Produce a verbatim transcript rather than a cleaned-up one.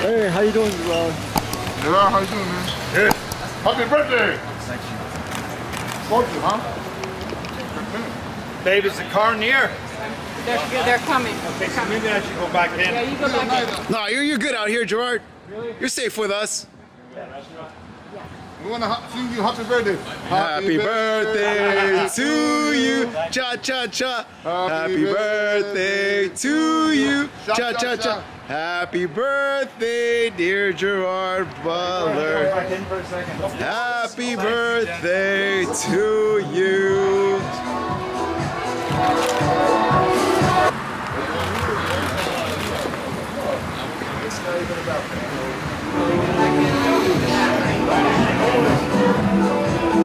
Hey, how you doing, Gerard? Gerard, how you doing, man? Good. Happy birthday! Thank you. Spoke you, huh? Babe, is the car near? They're, they're coming. Okay, so maybe I should go back in. Yeah, you go back in. No, you're, you're good out here, Gerard. Really? You're safe with us. We want to sing you happy birthday. Happy birthday to you. Cha cha cha. Happy birthday to you. Cha cha cha. Happy birthday, dear Gerard Butler. Happy birthday to you.